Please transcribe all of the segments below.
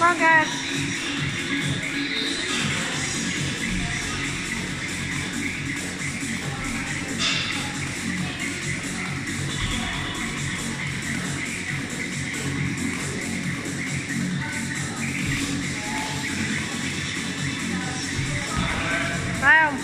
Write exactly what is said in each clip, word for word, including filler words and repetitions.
on, guys. Down.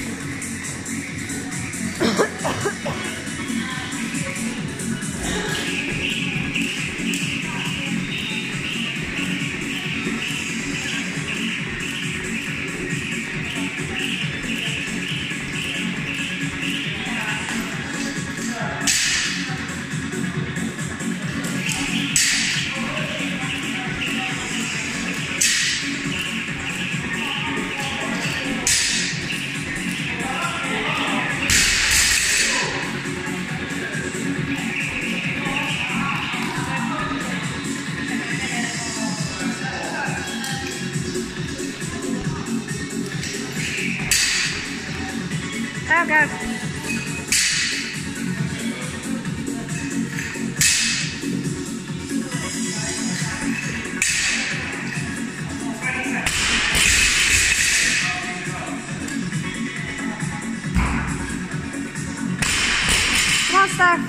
Down, guys. Come on, Steph.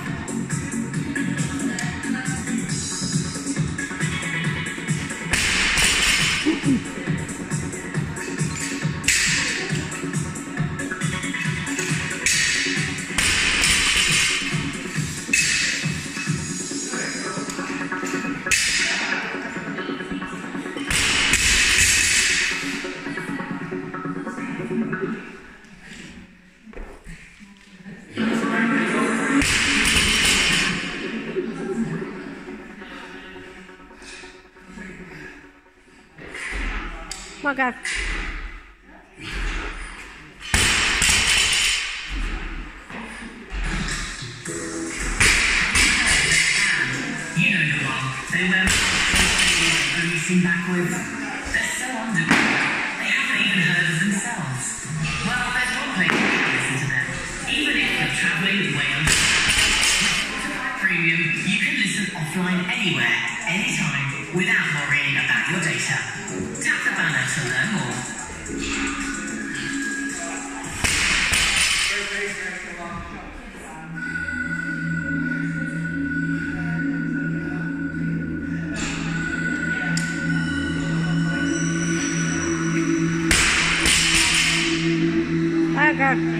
Come on, guys. You know the one. They wear only seen backwards. They're so underground. They haven't even heard of themselves. Well, there's one place you can listen to them. Even if you're travelling way under. With Premium, you can listen offline anywhere, anytime, without worrying about your data. Tap the banner to learn more. Okay.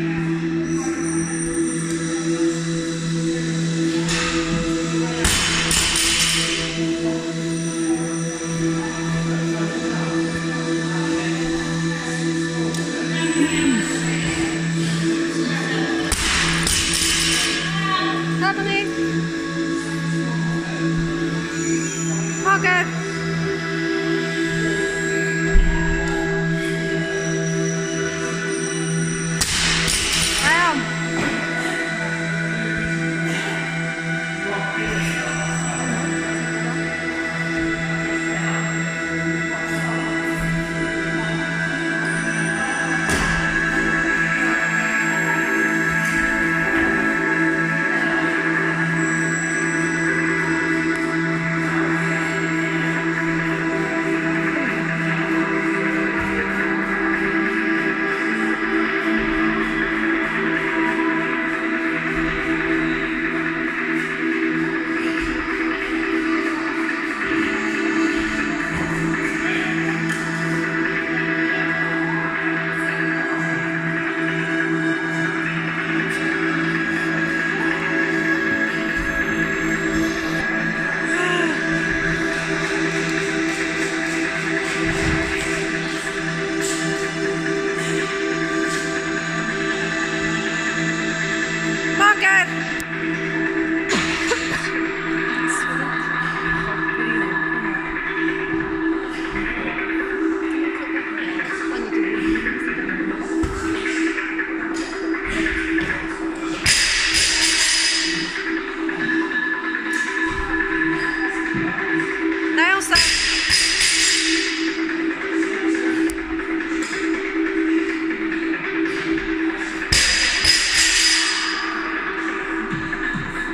Happening. Okay.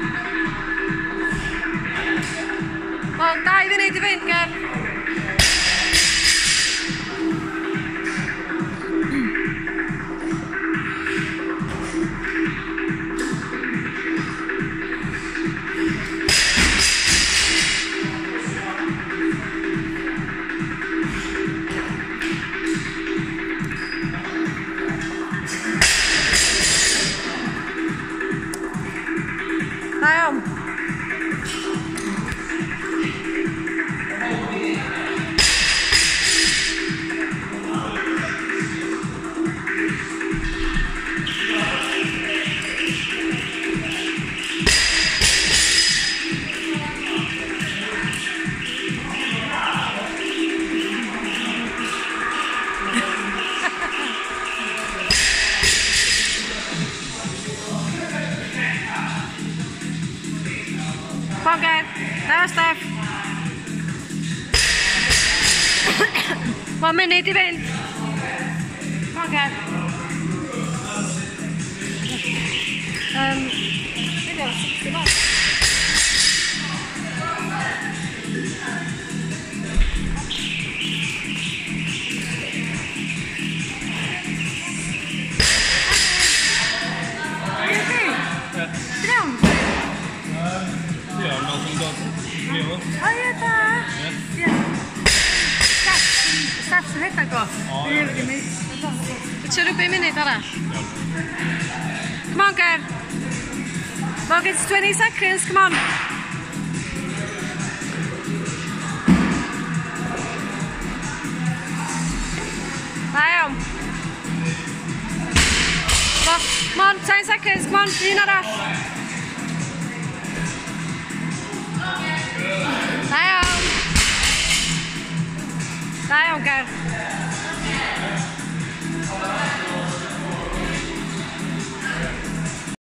Well, dau funud i fynd, Ger. One munud i fynd. Come on, Kev. Um, maybe I'll sixty one. Ja, men som dat lever. Oh ja, da. Ja. Steff, Steff sy'n hynny'n goff. Ti'n rhywbeth munud arall? Come on, Kev. Well, it's twenty seconds, come on. Da iawn. Come on, ten seconds, come on, un arall. Da iawn. Da iawn, Kev.